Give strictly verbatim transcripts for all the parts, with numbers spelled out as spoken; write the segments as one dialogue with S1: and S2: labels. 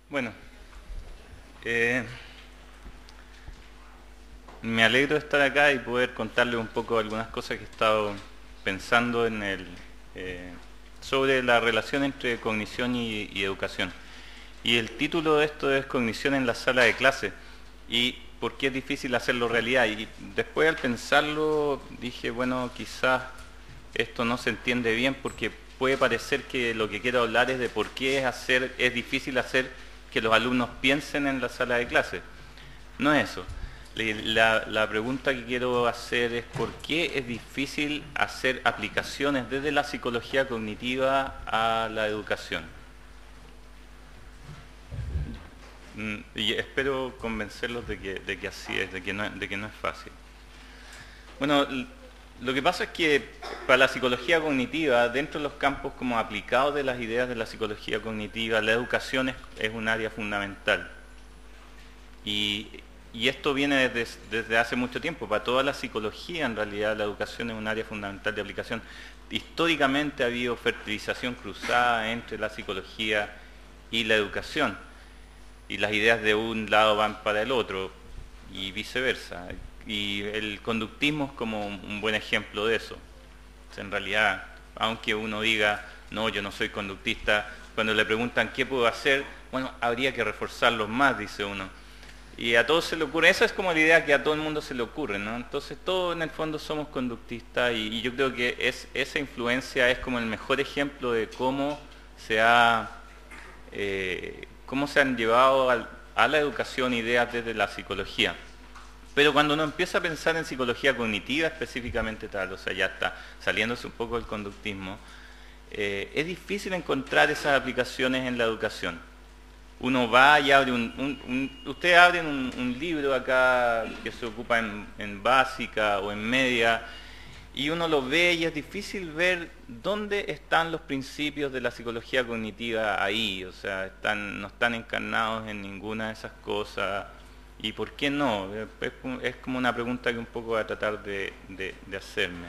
S1: Bueno, eh, me alegro de estar acá y poder contarles un poco algunas cosas que he estado pensando en el, eh, sobre la relación entre cognición y, y educación. Y el título de esto es Cognición en la sala de clase y por qué es difícil hacerlo realidad. Y después al pensarlo dije, bueno, quizás esto no se entiende bien porque puede parecer que lo que quiero hablar es de por qué es, hacer, es difícil hacer que los alumnos piensen en la sala de clase. No es eso. La, la pregunta que quiero hacer es por qué es difícil hacer aplicaciones desde la psicología cognitiva a la educación. Y espero convencerlos de que, de que así es, de que, no, de que no es fácil. Bueno, lo que pasa es que para la psicología cognitiva, dentro de los campos como aplicados de las ideas de la psicología cognitiva, la educación es, es un área fundamental. Y, y esto viene desde, desde hace mucho tiempo. Para toda la psicología, en realidad, la educación es un área fundamental de aplicación. Históricamente ha habido fertilización cruzada entre la psicología y la educación. Y las ideas de un lado van para el otro y viceversa. Y el conductismo es como un buen ejemplo de eso. O sea, en realidad, aunque uno diga, no, yo no soy conductista, cuando le preguntan qué puedo hacer, bueno, habría que reforzarlos más, dice uno. Y a todos se le ocurre, esa es como la idea que a todo el mundo se le ocurre, ¿no? Entonces todos en el fondo somos conductistas y, y yo creo que es, esa influencia es como el mejor ejemplo de cómo se ha, eh, cómo se han llevado al, a la educación ideas desde la psicología. Pero cuando uno empieza a pensar en psicología cognitiva específicamente tal, o sea, ya está saliéndose un poco del conductismo, eh, es difícil encontrar esas aplicaciones en la educación. Uno va y abre un... un, un ustedes abren un, un libro acá que se ocupa en, en básica o en media, y uno lo ve y es difícil ver dónde están los principios de la psicología cognitiva ahí, o sea, están, no están encarnados en ninguna de esas cosas. ¿Y por qué no? Es, es como una pregunta que un poco voy a tratar de, de, de hacerme.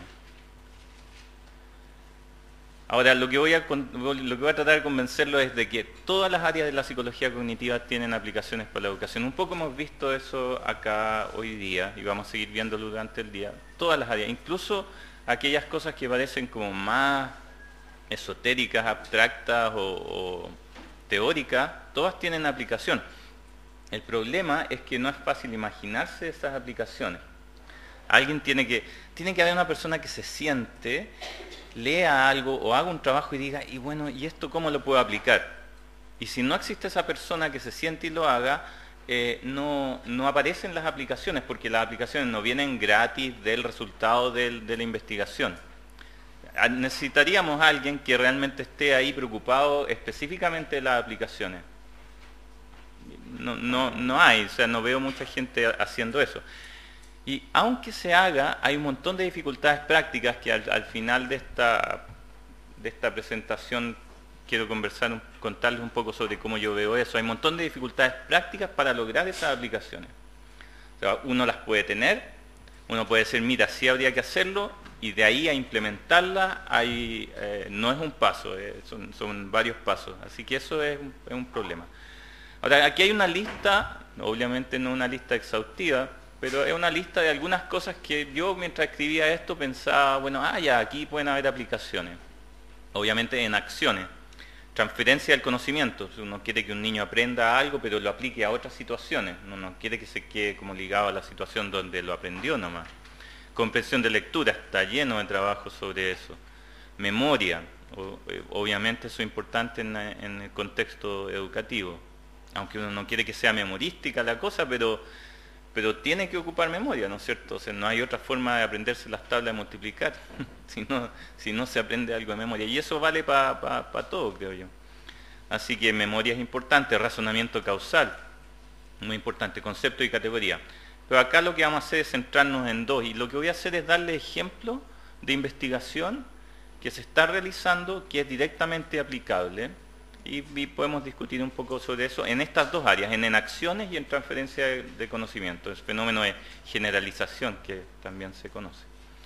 S1: Ahora, lo que, voy a, lo que voy a tratar de convencerlo es de que todas las áreas de la psicología cognitiva tienen aplicaciones para la educación. Un poco hemos visto eso acá hoy día y vamos a seguir viéndolo durante el día. Todas las áreas, incluso aquellas cosas que parecen como más esotéricas, abstractas o, o teóricas, todas tienen aplicación. El problema es que no es fácil imaginarse esas aplicaciones. Alguien tiene que, tiene que haber una persona que se siente, lea algo o haga un trabajo y diga, y bueno, ¿y esto cómo lo puedo aplicar? Y si no existe esa persona que se siente y lo haga, eh, no, no aparecen las aplicaciones, porque las aplicaciones no vienen gratis del resultado del, de la investigación. Necesitaríamos a alguien que realmente esté ahí preocupado específicamente de las aplicaciones. No, no, no hay, o sea, no veo mucha gente haciendo eso. Y aunque se haga, hay un montón de dificultades prácticas que al, al final de esta, de esta presentación quiero conversar, contarles un poco sobre cómo yo veo eso. Hay un montón de dificultades prácticas para lograr esas aplicaciones. O sea, uno las puede tener, uno puede decir, mira, sí habría que hacerlo, y de ahí a implementarla hay, eh, no es un paso, eh, son, son varios pasos. Así que eso es un, es un problema. Ahora, aquí hay una lista, obviamente no una lista exhaustiva, pero es una lista de algunas cosas que yo mientras escribía esto pensaba, bueno, ah, ya, aquí pueden haber aplicaciones. Obviamente en acciones. Transferencia del conocimiento. Uno quiere que un niño aprenda algo, pero lo aplique a otras situaciones. Uno no quiere que se quede como ligado a la situación donde lo aprendió nomás. Comprensión de lectura, está lleno de trabajo sobre eso. Memoria, obviamente eso es importante en, en el contexto educativo. Aunque uno no quiere que sea memorística la cosa, pero, pero tiene que ocupar memoria, ¿no es cierto? O sea, no hay otra forma de aprenderse las tablas de multiplicar, si, no, si no se aprende algo de memoria. Y eso vale para pa, pa todo, creo yo. Así que memoria es importante, razonamiento causal, muy importante, concepto y categoría. Pero acá lo que vamos a hacer es centrarnos en dos, y lo que voy a hacer es darle ejemplos de investigación que se está realizando, que es directamente aplicable, Y, y podemos discutir un poco sobre eso en estas dos áreas, en enacciones y en transferencia de, de conocimiento, el fenómeno de generalización que también se conoce.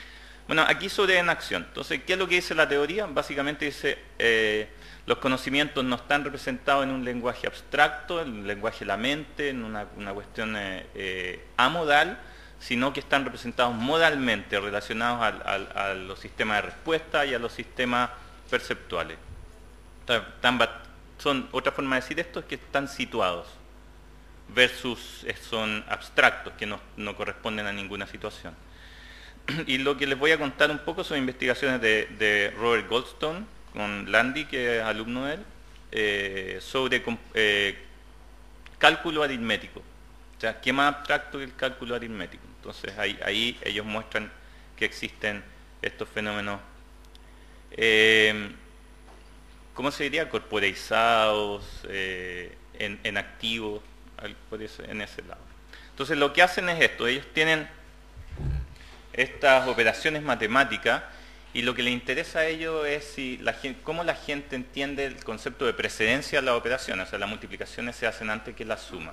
S1: Bueno, aquí sobre en acción. Entonces, ¿qué es lo que dice la teoría? Básicamente dice, eh, los conocimientos no están representados en un lenguaje abstracto, en un lenguaje de la mente, en una, una cuestión eh, eh, amodal, sino que están representados modalmente, relacionados al, al, a los sistemas de respuesta y a los sistemas perceptuales. Están, son, otra forma de decir esto es que están situados, versus son abstractos, que no, no corresponden a ninguna situación. Y lo que les voy a contar un poco son investigaciones de, de Robert Goldstone, con Landy, que es alumno de él, eh, sobre eh, cálculo aritmético. O sea, ¿qué más abstracto que el cálculo aritmético? Entonces ahí, ahí ellos muestran que existen estos fenómenos, eh, ¿cómo se diría? Corporeizados, eh, en, en activos, por eso, en ese lado. Entonces lo que hacen es esto, ellos tienen estas operaciones matemáticas y lo que les interesa a ellos es si la gente, cómo la gente entiende el concepto de precedencia de las operaciones, o sea, las multiplicaciones se hacen antes que la suma.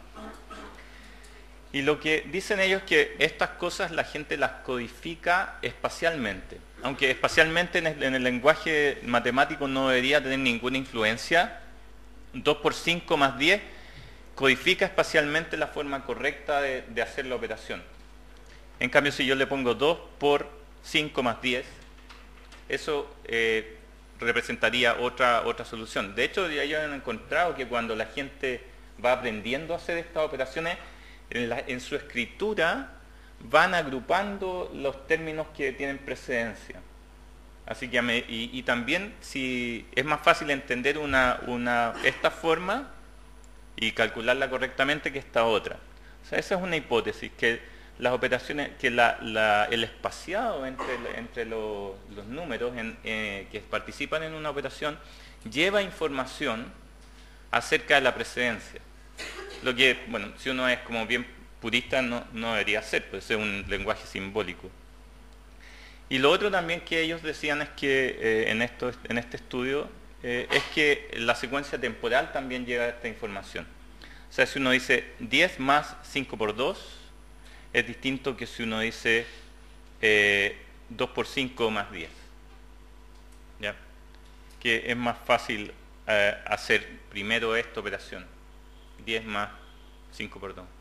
S1: Y lo que dicen ellos es que estas cosas la gente las codifica espacialmente, aunque espacialmente en el, en el lenguaje matemático no debería tener ninguna influencia. dos por cinco más diez codifica espacialmente la forma correcta de, de hacer la operación. En cambio, si yo le pongo dos por cinco más diez, eso eh, representaría otra, otra solución. De hecho, ya ellos han encontrado que cuando la gente va aprendiendo a hacer estas operaciones, en, la, en su escritura van agrupando los términos que tienen precedencia. Así que, me, y, y también si es más fácil entender una, una, esta forma y calcularla correctamente que esta otra. O sea, esa es una hipótesis, que las operaciones, que la, la, el espaciado entre, entre los, los números en, eh, que participan en una operación lleva información acerca de la precedencia. Lo que, bueno, si uno es como bien purista no, no debería ser, pues es un lenguaje simbólico. Y lo otro también que ellos decían es que eh, en, esto, en este estudio eh, es que la secuencia temporal también lleva esta información. O sea, si uno dice diez más cinco por dos, es distinto que si uno dice eh, dos por cinco más diez. ¿Ya? Que es más fácil eh, hacer primero esta operación, diez más cinco por dos.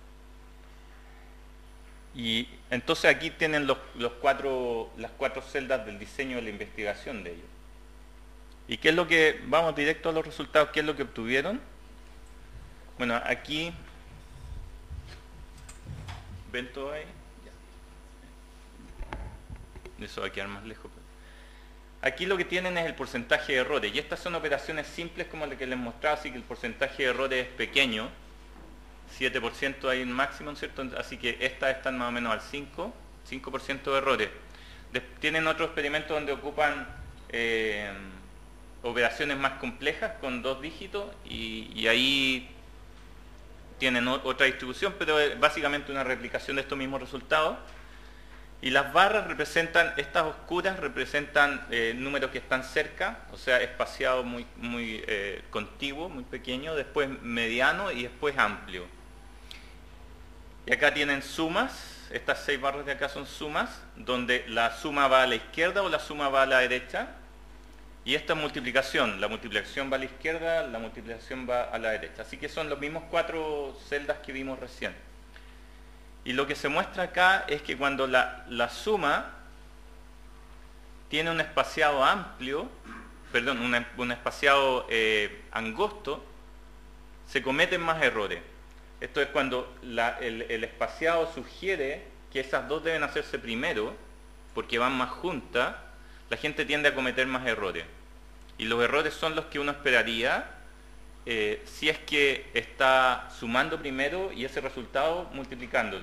S1: Y entonces aquí tienen los, los cuatro, las cuatro celdas del diseño de la investigación de ellos. ¿Y qué es lo que, vamos directo a los resultados, qué es lo que obtuvieron? Bueno, aquí, ¿ven todo ahí? Ya. Eso va a quedar más lejos. Aquí lo que tienen es el porcentaje de errores, y estas son operaciones simples como la que les mostraba, así que el porcentaje de errores es pequeño, siete por ciento hay un máximo, ¿cierto? Así que estas están más o menos al cinco, cinco por ciento de errores. Tienen otros experimentos donde ocupan eh, operaciones más complejas con dos dígitos y, y ahí tienen otra distribución, pero es básicamente una replicación de estos mismos resultados. Y las barras representan, estas oscuras representan eh, números que están cerca, o sea, espaciado muy, muy eh, contiguo, muy pequeño, después mediano y después amplio. Y acá tienen sumas, estas seis barras de acá son sumas, donde la suma va a la izquierda o la suma va a la derecha. Y esta es multiplicación, la multiplicación va a la izquierda, la multiplicación va a la derecha. Así que son los mismos cuatro celdas que vimos recién. Y lo que se muestra acá es que cuando la, la suma tiene un espaciado amplio, perdón, un, un espaciado eh, angosto, se cometen más errores. Esto es cuando la, el, el espaciado sugiere que esas dos deben hacerse primero, porque van más juntas, la gente tiende a cometer más errores. Y los errores son los que uno esperaría eh, si es que está sumando primero y ese resultado multiplicándolo.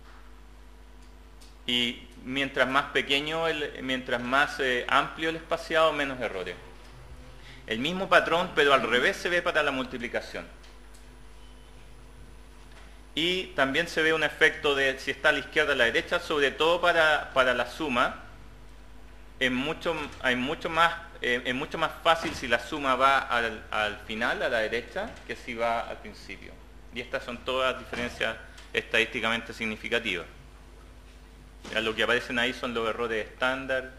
S1: Y mientras más pequeño, el, mientras más eh, amplio el espaciado, menos errores. El mismo patrón, pero al revés se ve para la multiplicación. Y también se ve un efecto de si está a la izquierda o a la derecha, sobre todo para, para la suma. Es mucho, hay mucho más, eh, es mucho más fácil si la suma va al, al final, a la derecha, que si va al principio. Y estas son todas diferencias estadísticamente significativas. Lo que aparecen ahí son los errores estándar.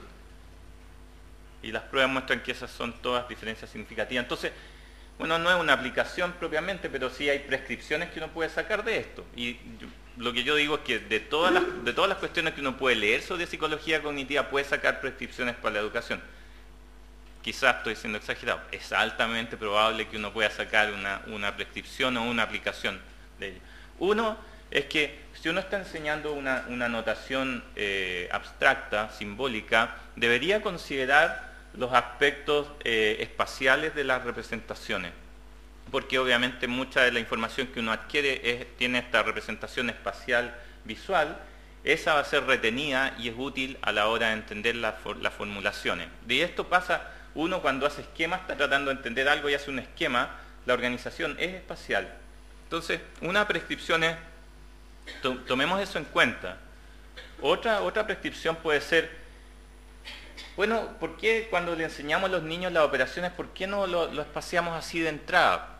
S1: Y las pruebas muestran que esas son todas diferencias significativas. Entonces, bueno, no es una aplicación propiamente, pero sí hay prescripciones que uno puede sacar de esto. Y yo, lo que yo digo es que de todas, las, de todas las cuestiones que uno puede leer sobre psicología cognitiva, puede sacar prescripciones para la educación. Quizás estoy siendo exagerado. Es altamente probable que uno pueda sacar una, una prescripción o una aplicación de ella. Uno es que si uno está enseñando una, una notación eh, abstracta, simbólica, debería considerar los aspectos eh, espaciales de las representaciones, porque obviamente mucha de la información que uno adquiere es, tiene esta representación espacial visual. Esa va a ser retenida y es útil a la hora de entender la, las formulaciones. De esto pasa, uno cuando hace esquemas está tratando de entender algo y hace un esquema, la organización es espacial. Entonces, una prescripción es, to, tomemos eso en cuenta. Otra, otra prescripción puede ser, bueno, ¿por qué cuando le enseñamos a los niños las operaciones, por qué no lo, lo espaciamos así de entrada?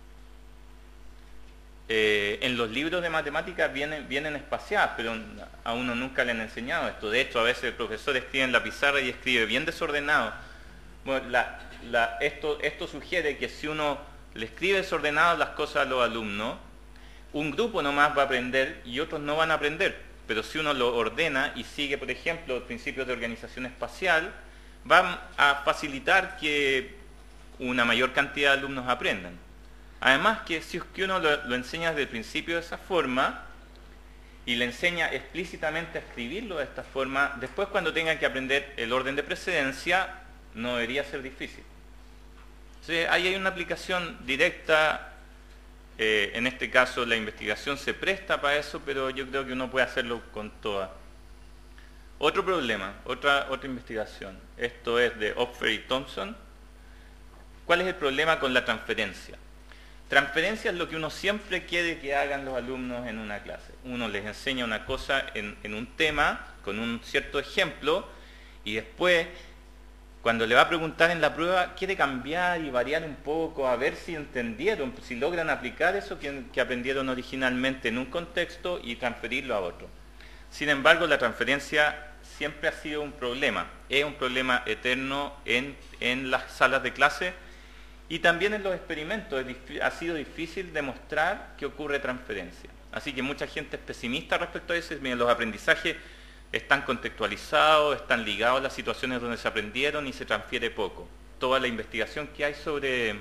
S1: Eh, en los libros de matemáticas vienen, vienen espaciadas, pero a uno nunca le han enseñado esto. De hecho, a veces el profesor escribe en la pizarra y escribe bien desordenado. Bueno, la, la, esto, esto sugiere que si uno le escribe desordenado las cosas a los alumnos, un grupo nomás va a aprender y otros no van a aprender. Pero si uno lo ordena y sigue, por ejemplo, los principios de organización espacial, va a facilitar que una mayor cantidad de alumnos aprendan. Además que si es que uno lo, lo enseña desde el principio de esa forma y le enseña explícitamente a escribirlo de esta forma, después cuando tengan que aprender el orden de precedencia, no debería ser difícil. Entonces, ahí hay una aplicación directa, eh, en este caso la investigación se presta para eso, pero yo creo que uno puede hacerlo con toda. Otro problema, otra, otra investigación, esto es de Opfer y Thompson. ¿Cuál es el problema con la transferencia? Transferencia es lo que uno siempre quiere que hagan los alumnos en una clase. Uno les enseña una cosa en, en un tema, con un cierto ejemplo, y después, cuando le va a preguntar en la prueba, quiere cambiar y variar un poco, a ver si entendieron, si logran aplicar eso que, que aprendieron originalmente en un contexto y transferirlo a otro. Sin embargo, la transferencia siempre ha sido un problema, es un problema eterno en, en las salas de clase, y también en los experimentos ha sido difícil demostrar que ocurre transferencia. Así que mucha gente es pesimista respecto a eso. Miren, los aprendizajes están contextualizados, están ligados a las situaciones donde se aprendieron y se transfiere poco. Toda la investigación que hay sobre,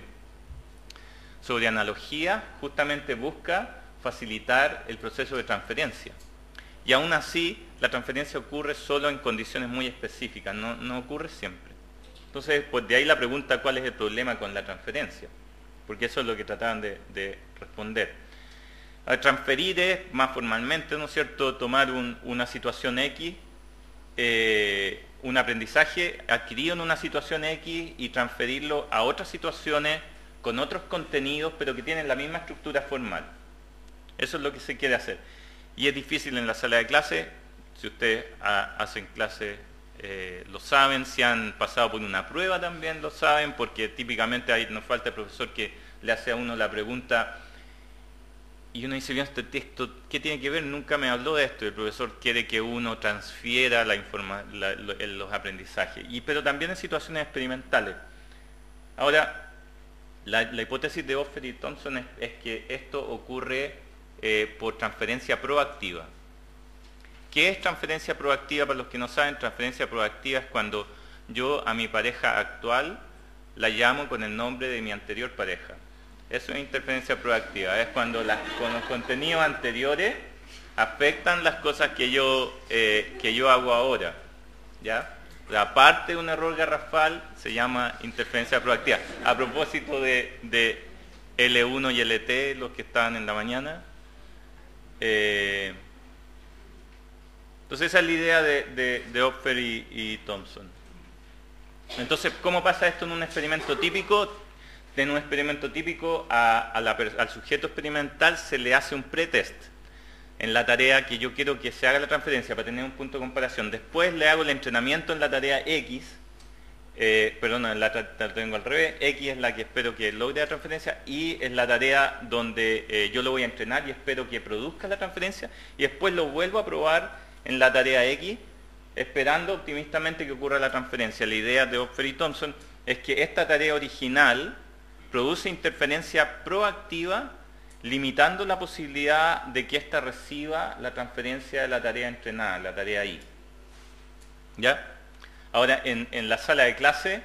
S1: sobre analogía justamente busca facilitar el proceso de transferencia. Y aún así, la transferencia ocurre solo en condiciones muy específicas, no, no ocurre siempre. Entonces, pues de ahí la pregunta, ¿cuál es el problema con la transferencia? Porque eso es lo que trataban de, de responder. A transferir es, más formalmente, ¿no es cierto?, tomar un, una situación X, eh, un aprendizaje adquirido en una situación X y transferirlo a otras situaciones con otros contenidos, pero que tienen la misma estructura formal. Eso es lo que se quiere hacer. Y es difícil en la sala de clase. Si ustedes ha, hacen clases, Eh, lo saben, si han pasado por una prueba también lo saben, porque típicamente ahí nos falta el profesor que le hace a uno la pregunta y uno dice, bien, este texto, ¿qué tiene que ver? Nunca me habló de esto. Y el profesor quiere que uno transfiera la informa la, lo, los aprendizajes, y, pero también en situaciones experimentales. Ahora, la, la hipótesis de Opfer y Thompson es, es que esto ocurre eh, por transferencia proactiva. ¿Qué es transferencia proactiva? Para los que no saben, transferencia proactiva es cuando yo a mi pareja actual la llamo con el nombre de mi anterior pareja. Eso es interferencia proactiva, es cuando las, con los contenidos anteriores afectan las cosas que yo, eh, que yo hago ahora, ¿ya? Aparte de un error garrafal, se llama interferencia proactiva. A propósito de, de L uno y L T, los que estaban en la mañana, eh, entonces esa es la idea de, de, de Opfer y, y Thompson. Entonces, ¿cómo pasa esto en un experimento típico? En un experimento típico a, a la, al sujeto experimental se le hace un pretest en la tarea que yo quiero que se haga la transferencia para tener un punto de comparación. Después le hago el entrenamiento en la tarea X, eh, perdón, la, la tengo al revés, X es la que espero que logre la transferencia y es la tarea donde eh, yo lo voy a entrenar y espero que produzca la transferencia, y después lo vuelvo a probar en la tarea X, esperando optimistamente que ocurra la transferencia. La idea de Hopfer y Thompson es que esta tarea original produce interferencia proactiva, limitando la posibilidad de que ésta reciba la transferencia de la tarea entrenada, la tarea Y. ¿Ya? Ahora, en, en la sala de clase,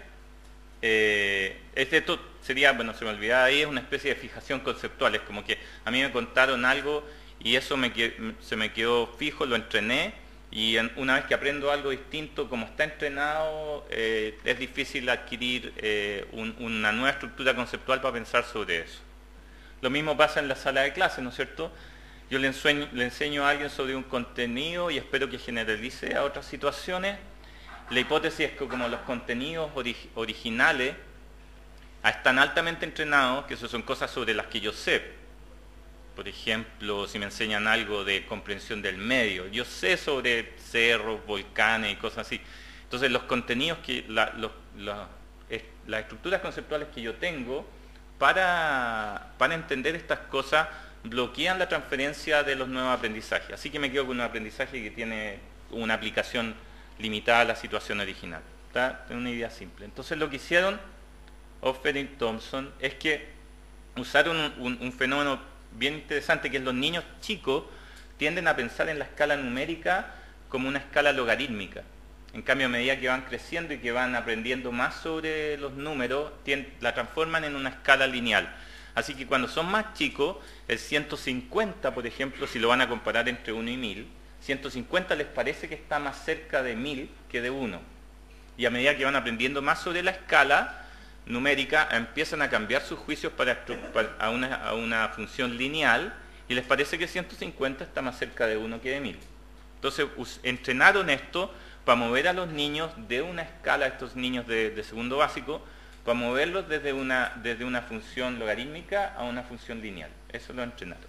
S1: eh, este, esto sería, bueno, se me olvidaba ahí, es una especie de fijación conceptual. Es como que a mí me contaron algo y eso me, se me quedó fijo, lo entrené, y en, una vez que aprendo algo distinto, como está entrenado, eh, es difícil adquirir eh, un, una nueva estructura conceptual para pensar sobre eso. Lo mismo pasa en la sala de clase, ¿no es cierto? Yo le enseño, le enseño a alguien sobre un contenido y espero que generalice a otras situaciones. La hipótesis es que como los contenidos ori originales están altamente entrenados, que eso son cosas sobre las que yo sé. Por ejemplo, si me enseñan algo de comprensión del medio, yo sé sobre cerros, volcanes y cosas así. Entonces los contenidos, que la, los, la, es, las estructuras conceptuales que yo tengo para, para entender estas cosas bloquean la transferencia de los nuevos aprendizajes. Así que me quedo con un aprendizaje que tiene una aplicación limitada a la situación original. ¿Está? Es una idea simple. Entonces lo que hicieron Hopfer y Thompson es que usaron un, un, un fenómeno bien interesante, que es los niños chicos tienden a pensar en la escala numérica como una escala logarítmica. En cambio, a medida que van creciendo y que van aprendiendo más sobre los números, la transforman en una escala lineal. Así que cuando son más chicos, el ciento cincuenta, por ejemplo, si lo van a comparar entre uno y mil, ciento cincuenta les parece que está más cerca de mil que de uno. Y a medida que van aprendiendo más sobre la escala numérica, empiezan a cambiar sus juicios para, para, a, una, a una función lineal, y les parece que ciento cincuenta está más cerca de uno que de mil. Entonces us, entrenaron esto para mover a los niños de una escala, estos niños de, de segundo básico, para moverlos desde una, desde una función logarítmica a una función lineal. Eso lo entrenaron.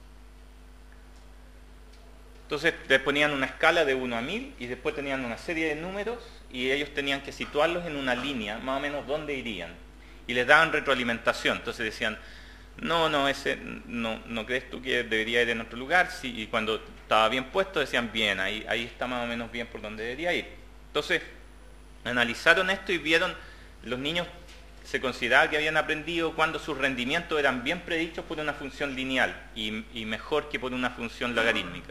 S1: Entonces les ponían una escala de uno a mil y después tenían una serie de números y ellos tenían que situarlos en una línea, más o menos dónde irían. Y les daban retroalimentación. Entonces decían, no, no, ese, no, no crees tú que debería ir en otro lugar. Sí, y cuando estaba bien puesto decían, bien, ahí, ahí está más o menos bien por donde debería ir. Entonces analizaron esto y vieron, los niños se consideraba que habían aprendido cuando sus rendimientos eran bien predichos por una función lineal y, y mejor que por una función logarítmica.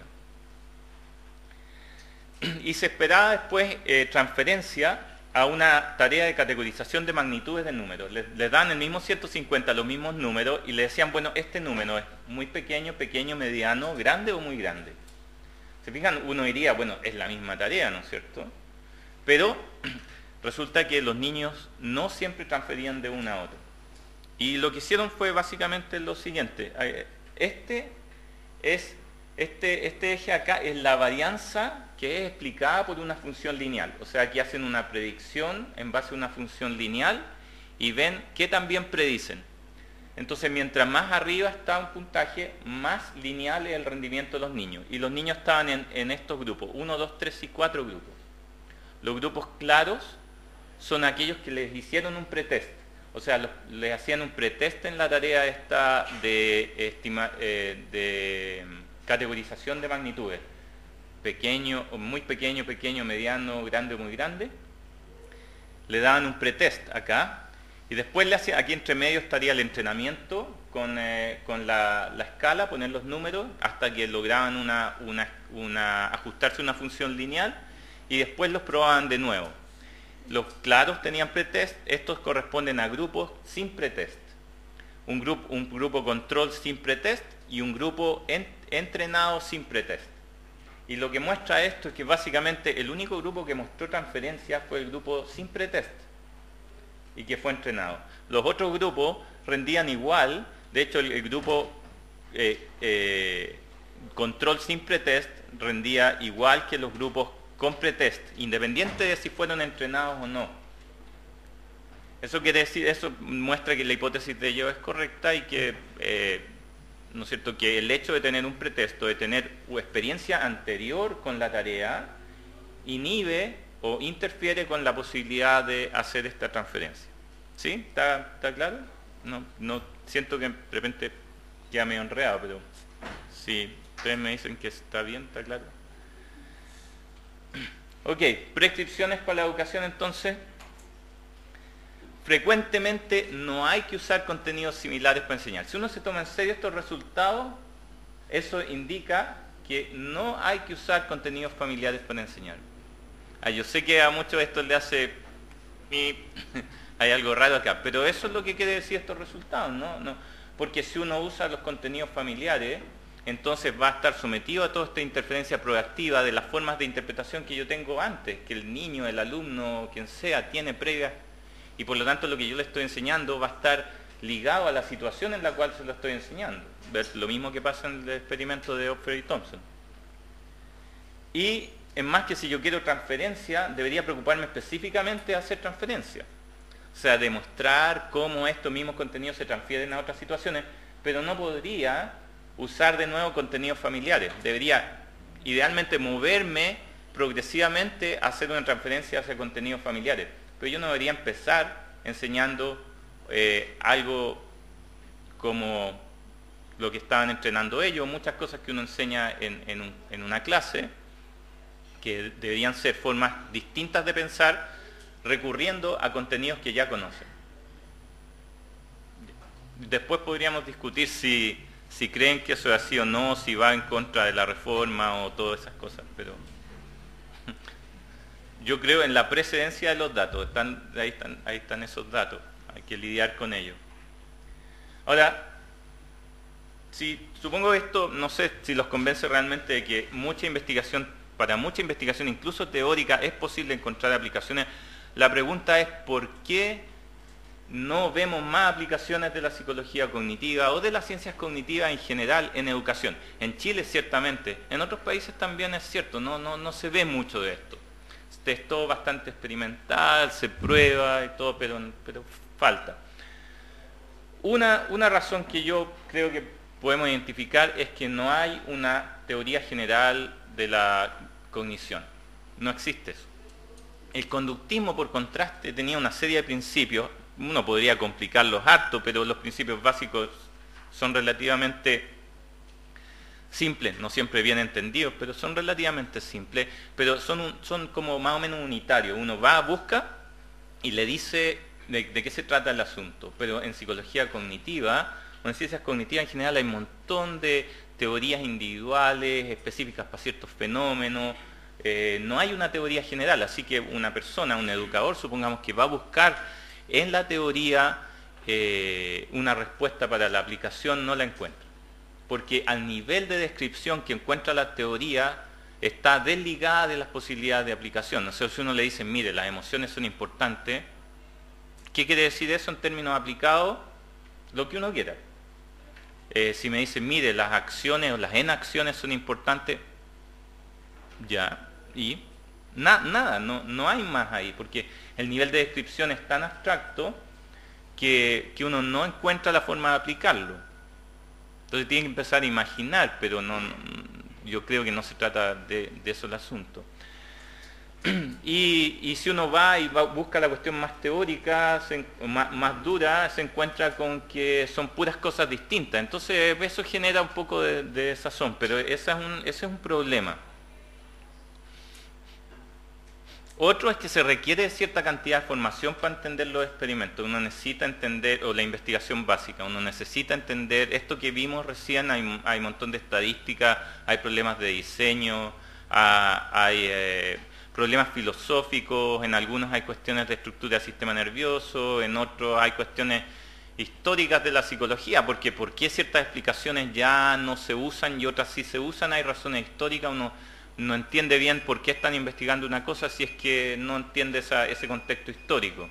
S1: Y se esperaba después eh, transferencia a una tarea de categorización de magnitudes de números. Les, les dan el mismo ciento cincuenta, los mismos números, y le decían, bueno, este número es muy pequeño, pequeño, mediano, grande o muy grande. ¿Se fijan? Uno diría, bueno, es la misma tarea, ¿no es cierto? Pero resulta que los niños no siempre transferían de una a otra. Y lo que hicieron fue básicamente lo siguiente. Este, es, este, este eje acá es la varianza que es explicada por una función lineal. O sea, aquí hacen una predicción en base a una función lineal y ven qué también predicen. Entonces, mientras más arriba está un puntaje, más lineal es el rendimiento de los niños. Y los niños estaban en, en estos grupos, uno, dos, tres y cuatro grupos. Los grupos claros son aquellos que les hicieron un pretest. O sea, los, les hacían un pretest en la tarea esta de, estima, eh, de categorización de magnitudes. Pequeño, muy pequeño, pequeño, mediano, grande o muy grande. Le daban un pretest acá. Y después le hacían, aquí entre medio estaría el entrenamiento con, eh, con la, la escala, poner los números, hasta que lograban una, una, una, ajustarse a una función lineal. Y después los probaban de nuevo. Los claros tenían pretest, estos corresponden a grupos sin pretest. Un grupo, un grupo control sin pretest y un grupo en, entrenado sin pretest. Y lo que muestra esto es que básicamente el único grupo que mostró transferencia fue el grupo sin pretest y que fue entrenado. Los otros grupos rendían igual, de hecho el, el grupo eh, eh, control sin pretest rendía igual que los grupos con pretest, independiente de si fueron entrenados o no. Eso quiere decir, eso muestra que la hipótesis de ellos es correcta y que, eh, ¿no es cierto?, que el hecho de tener un pretexto, de tener experiencia anterior con la tarea, inhibe o interfiere con la posibilidad de hacer esta transferencia. ¿Sí? ¿Está, está claro? No, no siento que de repente queda medio enredado, pero si ustedes me dicen que está bien, está claro. Ok, prescripciones para la educación entonces. Frecuentemente no hay que usar contenidos similares para enseñar. Si uno se toma en serio estos resultados, eso indica que no hay que usar contenidos familiares para enseñar. Ah, yo sé que a muchos esto le hace... hay algo raro acá, pero eso es lo que quiere decir estos resultados, ¿no? No, porque si uno usa los contenidos familiares, entonces va a estar sometido a toda esta interferencia proactiva de las formas de interpretación que yo tengo antes, que el niño, el alumno, quien sea, tiene previas, y por lo tanto lo que yo le estoy enseñando va a estar ligado a la situación en la cual se lo estoy enseñando. ¿Ves? Lo mismo que pasa en el experimento de Hopfer y Thompson. Y es más que si yo quiero transferencia, debería preocuparme específicamente de hacer transferencia. O sea, demostrar cómo estos mismos contenidos se transfieren a otras situaciones, pero no podría usar de nuevo contenidos familiares. Debería, idealmente, moverme progresivamente a hacer una transferencia hacia contenidos familiares. Pero yo no debería empezar enseñando eh, algo como lo que estaban entrenando ellos, muchas cosas que uno enseña en, en, un, en una clase, que deberían ser formas distintas de pensar, recurriendo a contenidos que ya conocen. Después podríamos discutir si, si creen que eso es así o no, si va en contra de la reforma o todas esas cosas, pero yo creo en la precedencia de los datos, están, ahí, están, ahí están esos datos, hay que lidiar con ellos. Ahora, si, supongo que esto, no sé si los convence realmente de que mucha investigación, para mucha investigación, incluso teórica, es posible encontrar aplicaciones. La pregunta es, ¿por qué no vemos más aplicaciones de la psicología cognitiva o de las ciencias cognitivas en general en educación? En Chile ciertamente, en otros países también es cierto, no, no, no se ve mucho de esto. Es todo bastante experimental, se prueba y todo, pero, pero falta. Una, una razón que yo creo que podemos identificar es que no hay una teoría general de la cognición. No existe eso. El conductismo, por contraste, tenía una serie de principios. Uno podría complicarlos harto, pero los principios básicos son relativamente simples, no siempre bien entendidos, pero son relativamente simples, pero son, un, son como más o menos unitarios. Uno va, busca y le dice de, de qué se trata el asunto. Pero en psicología cognitiva, o en ciencias cognitivas en general, hay un montón de teorías individuales, específicas para ciertos fenómenos. Eh, no hay una teoría general, así que una persona, un educador, supongamos que va a buscar en la teoría eh, una respuesta para la aplicación, no la encuentra. Porque al nivel de descripción que encuentra la teoría está desligada de las posibilidades de aplicación. O sea, si uno le dice, mire, las emociones son importantes, ¿qué quiere decir eso en términos aplicados? Lo que uno quiera. Eh, si me dice, mire, las acciones o las inacciones son importantes, ya, y na, nada, no, no hay más ahí, porque el nivel de descripción es tan abstracto que, que uno no encuentra la forma de aplicarlo. Entonces tiene que empezar a imaginar, pero no, no yo creo que no se trata de, de eso el asunto. Y, y si uno va y va, busca la cuestión más teórica, se, más, más dura, se encuentra con que son puras cosas distintas. Entonces eso genera un poco de, de desazón, pero ese es un, ese es un problema. Otro es que se requiere cierta cantidad de formación para entender los experimentos. Uno necesita entender, o la investigación básica, uno necesita entender esto que vimos recién, hay, hay un montón de estadísticas, hay problemas de diseño, hay eh, problemas filosóficos, en algunos hay cuestiones de estructura del sistema nervioso, en otros hay cuestiones históricas de la psicología, porque por qué ciertas explicaciones ya no se usan y otras sí se usan, hay razones históricas, uno no entiende bien por qué están investigando una cosa si es que no entiende esa, ese contexto histórico.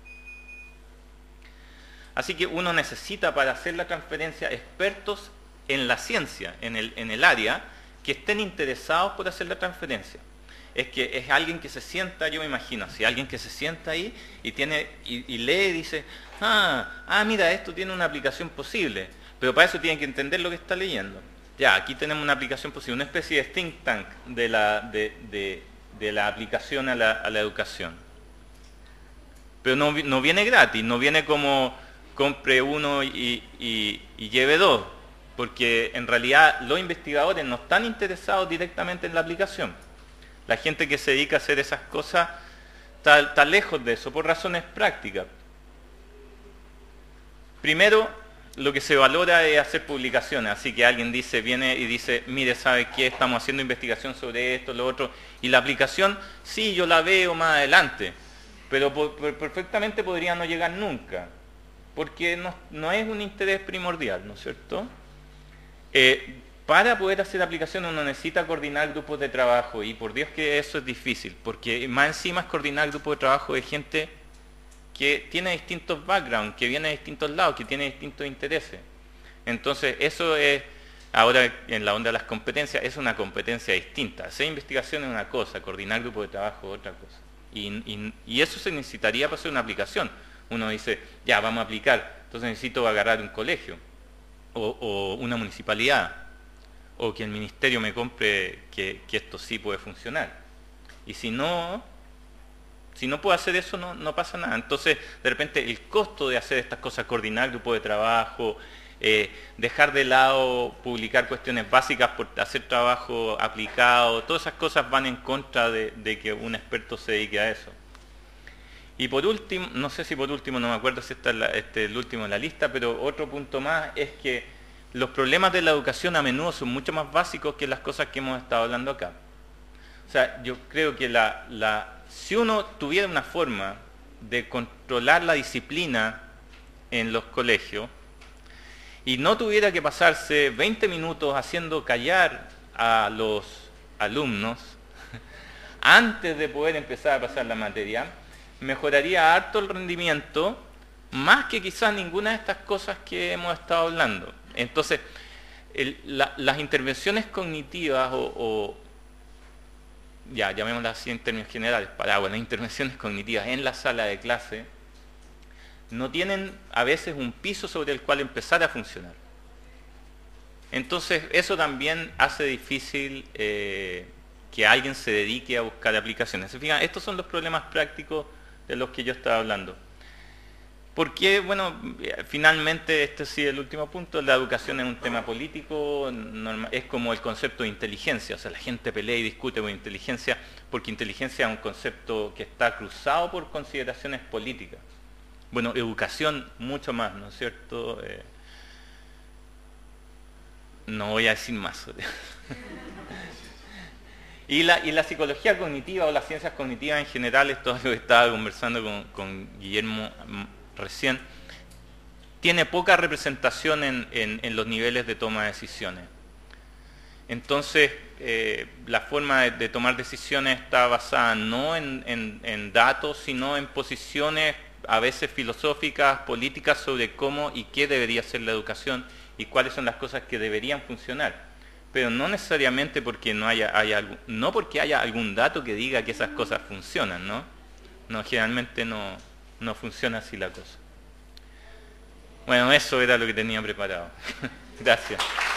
S1: Así que uno necesita para hacer la transferencia expertos en la ciencia, en el, en el área, que estén interesados por hacer la transferencia. Es que es alguien que se sienta, yo me imagino, si alguien que se sienta ahí y, tiene, y, y lee y dice, ah, ah, mira, esto tiene una aplicación posible, pero para eso tiene que entender lo que está leyendo. Ya, aquí tenemos una aplicación posible, una especie de think tank de la, de, de, de la aplicación a la, a la educación. Pero no, no viene gratis, no viene como compre uno y, y, y lleve dos, porque en realidad los investigadores no están interesados directamente en la aplicación. La gente que se dedica a hacer esas cosas está, está lejos de eso, por razones prácticas. Primero, lo que se valora es hacer publicaciones, así que alguien dice, viene y dice, mire, ¿sabe qué? Estamos haciendo investigación sobre esto, lo otro, y la aplicación, sí, yo la veo más adelante, pero por, por, perfectamente podría no llegar nunca, porque no, no es un interés primordial, ¿no es cierto? Eh, para poder hacer aplicaciones uno necesita coordinar grupos de trabajo, y por Dios que eso es difícil, porque más encima es coordinar grupos de trabajo de gente que tiene distintos backgrounds, que viene de distintos lados, que tiene distintos intereses. Entonces, eso es, ahora en la onda de las competencias, es una competencia distinta. Hacer investigación es una cosa, coordinar grupos de trabajo es otra cosa. Y, y, y eso se necesitaría para hacer una aplicación. Uno dice, ya, vamos a aplicar, entonces necesito agarrar un colegio, o, o una municipalidad, o que el ministerio me compre que, que esto sí puede funcionar. Y si no... Si no puedo hacer eso, no, no pasa nada. Entonces, de repente, el costo de hacer estas cosas, coordinar grupos de trabajo, eh, dejar de lado publicar cuestiones básicas por hacer trabajo aplicado, todas esas cosas van en contra de, de que un experto se dedique a eso. Y por último, no sé si por último, no me acuerdo si este es la, este, el último en la lista, pero otro punto más es que los problemas de la educación a menudo son mucho más básicos que las cosas que hemos estado hablando acá. O sea, yo creo que la... la si uno tuviera una forma de controlar la disciplina en los colegios y no tuviera que pasarse veinte minutos haciendo callar a los alumnos antes de poder empezar a pasar la materia, mejoraría harto el rendimiento, más que quizás ninguna de estas cosas que hemos estado hablando. Entonces, el, la, las intervenciones cognitivas o, o ya, llamémoslas así en términos generales, para bueno, las intervenciones cognitivas en la sala de clase no tienen a veces un piso sobre el cual empezar a funcionar. Entonces, eso también hace difícil eh, que alguien se dedique a buscar aplicaciones. Fíjense, estos son los problemas prácticos de los que yo estaba hablando. Porque, bueno, finalmente, este sí es el último punto, la educación es un tema político, normal, es como el concepto de inteligencia, o sea, la gente pelea y discute con inteligencia, porque inteligencia es un concepto que está cruzado por consideraciones políticas. Bueno, educación mucho más, ¿no es cierto? Eh, no voy a decir más. y, la, y la psicología cognitiva o las ciencias cognitivas en general, esto es lo que estaba conversando con, con Guillermo recién, tiene poca representación en, en, en los niveles de toma de decisiones. Entonces, eh, la forma de, de tomar decisiones está basada no en, en, en datos, sino en posiciones a veces filosóficas, políticas, sobre cómo y qué debería ser la educación y cuáles son las cosas que deberían funcionar. Pero no necesariamente porque no haya, haya no porque haya algún dato que diga que esas cosas funcionan, ¿no? No, generalmente no, no funciona así la cosa. Bueno, eso era lo que tenía preparado. Gracias.